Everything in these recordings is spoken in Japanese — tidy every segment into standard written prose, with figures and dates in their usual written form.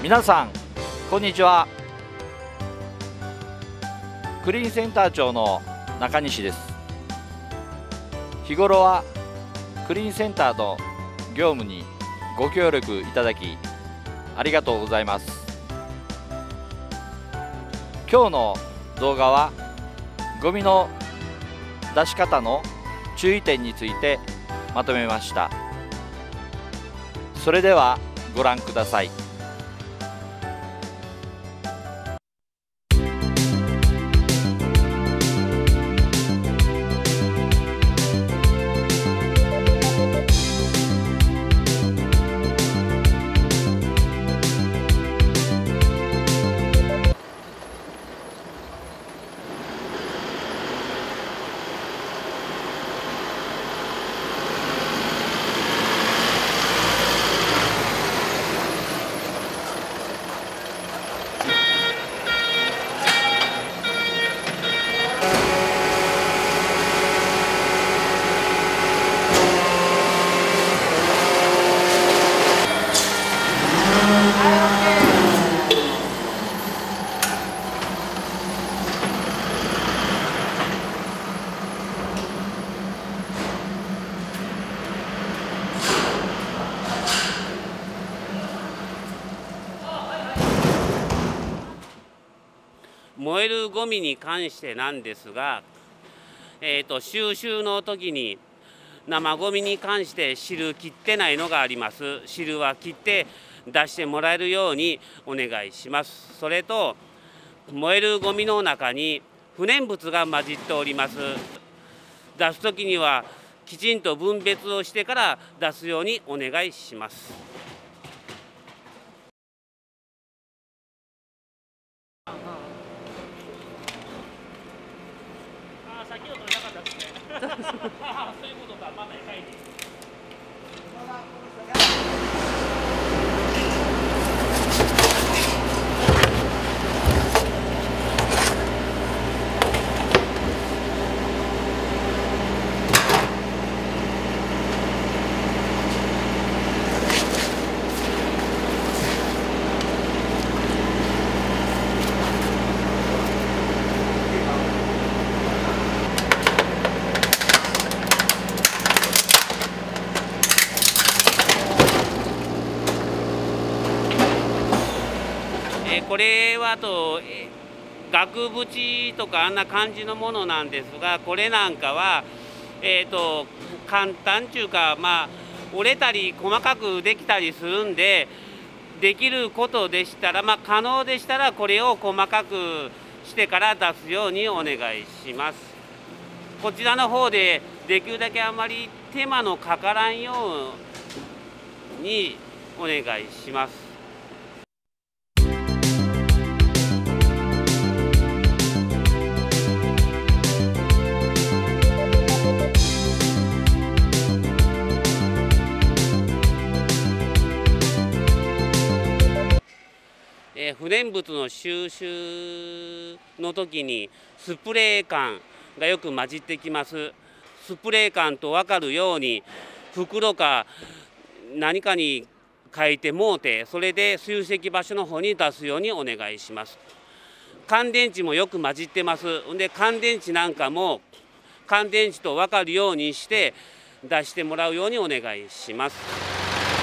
皆さんこんにちは。クリーンセンター長の中西です。日頃はクリーンセンターの業務にご協力いただきありがとうございます。今日の動画はゴミの出し方の注意点についてまとめました。それではご覧ください。 燃えるゴミに関してなんですが、収集の時に生ゴミに関して汁切ってないのがあります。汁は切って出してもらえるようにお願いします。それと燃えるゴミの中に不燃物が混じっております。出す時にはきちんと分別をしてから出すようにお願いします。先を取れなかったですね。そういうことか、まだ書いて。これは額縁とかあんな感じのものなんですが、これなんかは簡単っていうか、折れたり細かくできたりするんで、できることでしたら、可能でしたらこれを細かくしてから出すようにお願いします。こちらの方でできるだけあまり手間のかからんようにお願いします。不燃物の収集の時にスプレー缶がよく混じってきます。スプレー缶と分かるように袋か何かに書いてもうて、それで集積場所の方に出すようにお願いします。乾電池もよく混じってます。で乾電池なんかも乾電池と分かるようにして出してもらうようにお願いします。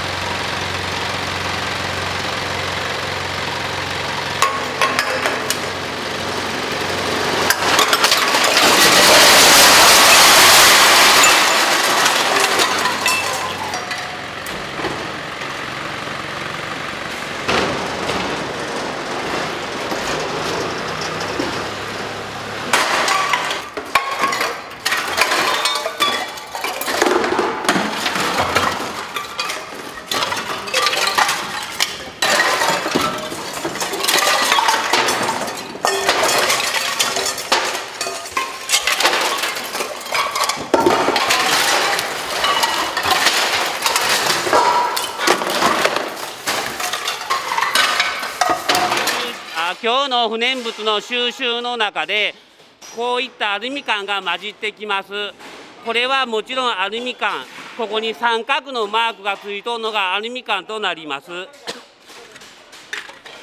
今日の不燃物の収集の中でこういったアルミ缶が混じってきます。これはもちろんアルミ缶、ここに三角のマークがついとるのがアルミ缶となります。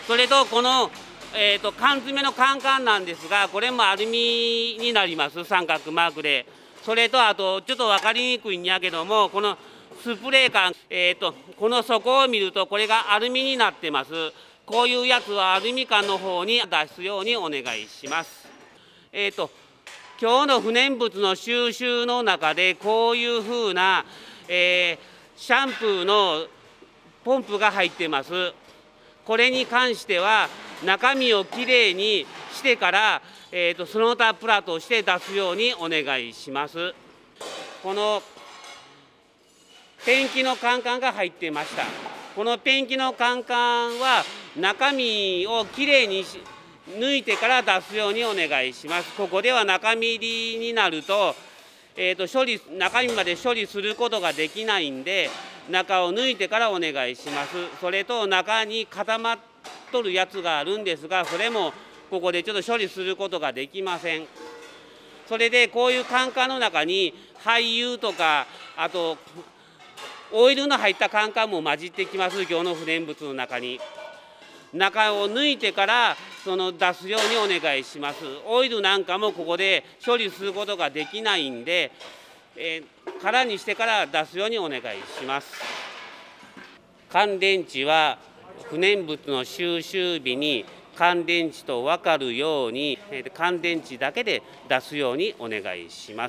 それとこの、缶詰のカンカンなんですが、これもアルミになります、三角マークで。それとあとちょっと分かりにくいんやけども、このスプレー缶、この底を見るとこれがアルミになってます。こういうやつはアルミ缶の方に出すようにお願いします。今日の不燃物の収集の中でこういうふうな、シャンプーのポンプが入ってます。これに関しては中身をきれいにしてから、その他プラとして出すようにお願いします。このペンキのカンカンが入っていました。このペンキのカンカンは中身をきれいに抜いてから出すようにお願いします。ここでは中身入りになると、中身まで処理することができないんで、中を抜いてからお願いします。それと中に固まっとるやつがあるんですが、それもここでちょっと処理することができません。それでこういうカンカンの中に廃油とか、あとオイルの入ったカンカンも混じってきます。今日の不燃物の中に。中を抜いてから出すようにお願いします。オイルなんかもここで処理することができないんで、空にしてから出すようにお願いします。乾電池は不燃物の収集日に乾電池と分かるように、乾電池だけで出すようにお願いします。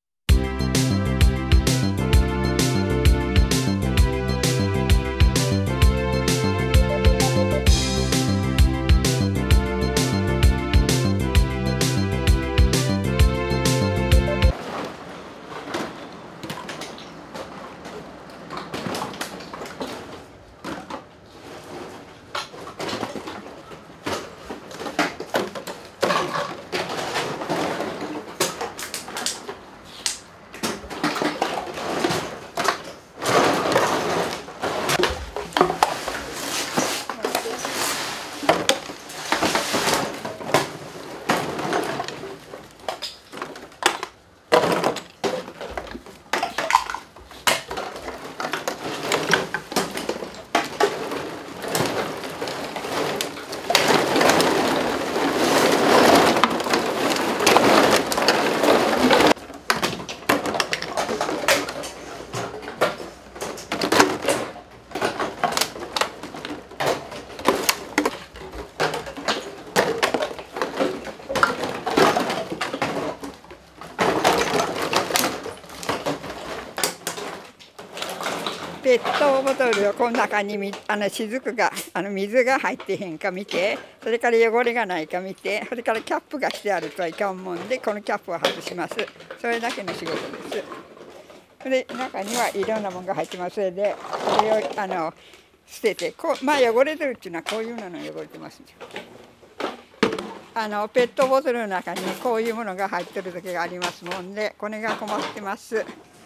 ペットボトルをこの中に雫が水が入ってへんか見て、それから汚れがないか見て、それからキャップがしてあるとはいかんもんで、このキャップを外します。それだけの仕事です。それ中にはいろんなものが入ってます。それでそれを捨てて、汚れてるっていうのはこういうの汚れてますんですよ。ペットボトルの中にこういうものが入ってる時がありますもんで、これが困ってます。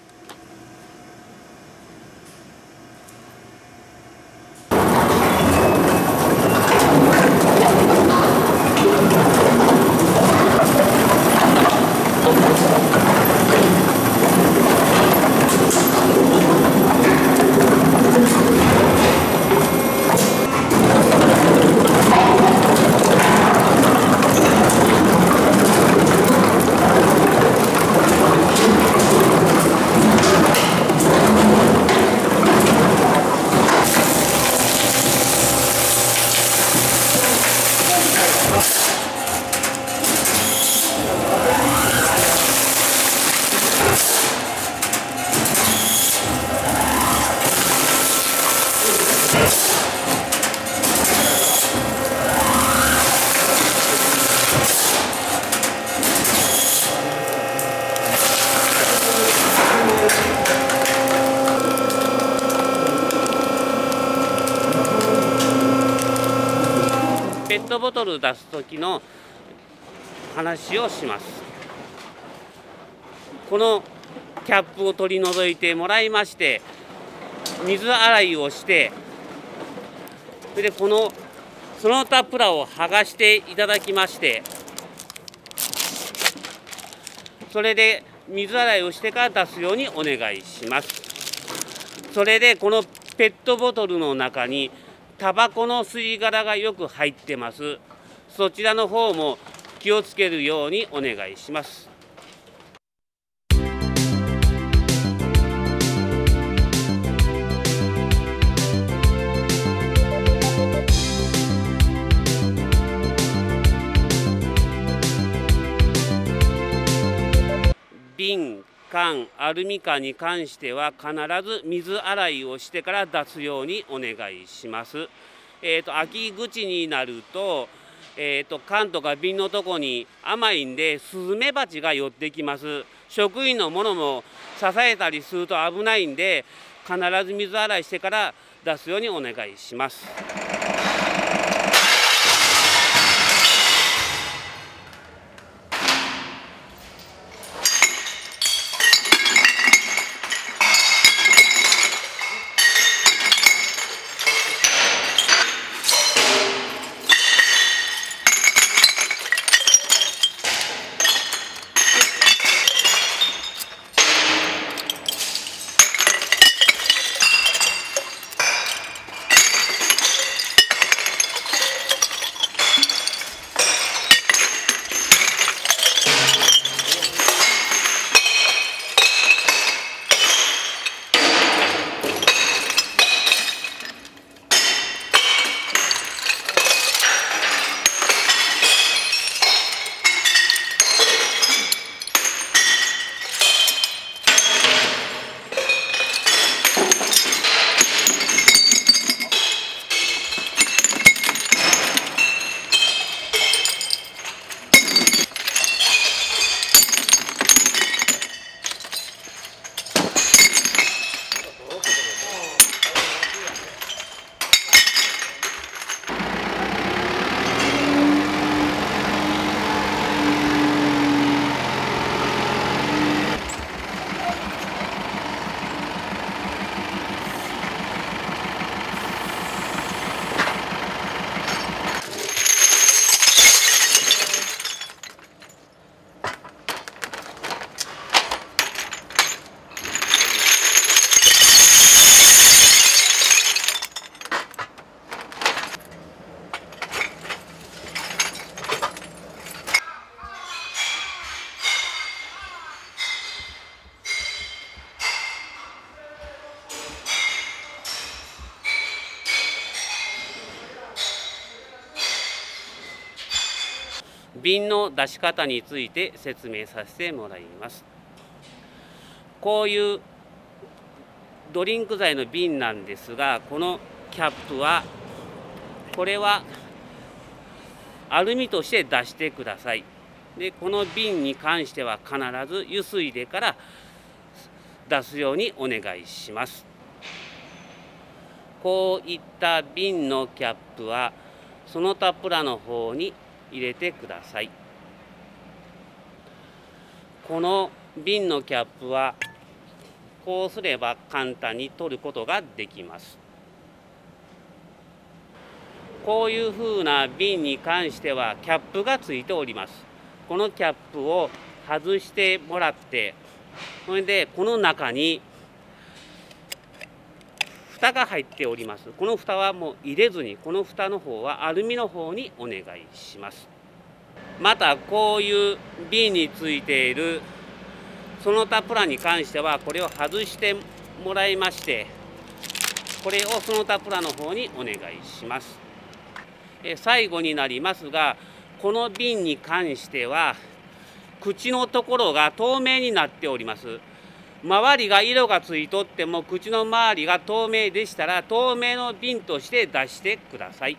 ペットボトル出す時の話をします。このキャップを取り除いてもらいまして、水洗いをして、それでその他プラを剥がしていただきまして、それで水洗いをしてから出すようにお願いします。それでこのペットボトルの中にタバコの吸い殻がよく入ってます。そちらの方も気をつけるようにお願いします。瓶、缶、アルミ缶に関しては必ず水洗いをしてから出すようにお願いします。開き口になると、缶とか瓶のとこに甘いんでスズメバチが寄ってきます。職員のものも支えたりすると危ないんで、必ず水洗いしてから出すようにお願いします。瓶の出し方について説明させてもらいます。こういうドリンク剤の瓶なんですが、このキャップはこれはアルミとして出してください。でこの瓶に関しては必ずゆすいでから出すようにお願いします。こういった瓶のキャップはその他プラの方に入れてください。この瓶のキャップはこうすれば簡単に取ることができます。こういうふうな瓶に関してはキャップがついております。このキャップを外してもらって、それでこの中に蓋が入っております。この蓋はもう入れずに、この蓋の方はアルミの方にお願いします。またこういう瓶についているその他プラに関してはこれを外してもらいまして、これをその他プラの方にお願いします。最後になりますが、この瓶に関しては口のところが透明になっております。周りが色がついとっても口の周りが透明でしたら透明の瓶として出してください。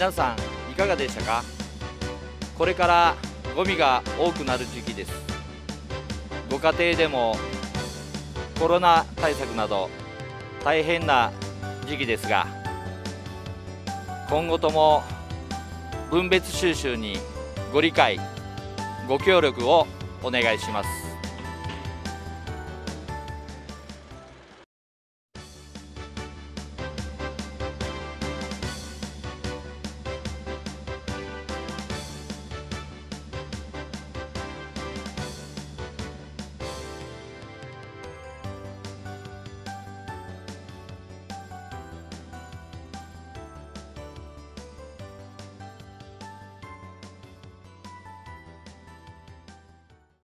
皆さんいかがでしたか？これからゴミが多くなる時期です。ご家庭でもコロナ対策など大変な時期ですが、今後とも分別収集にご理解ご協力をお願いします。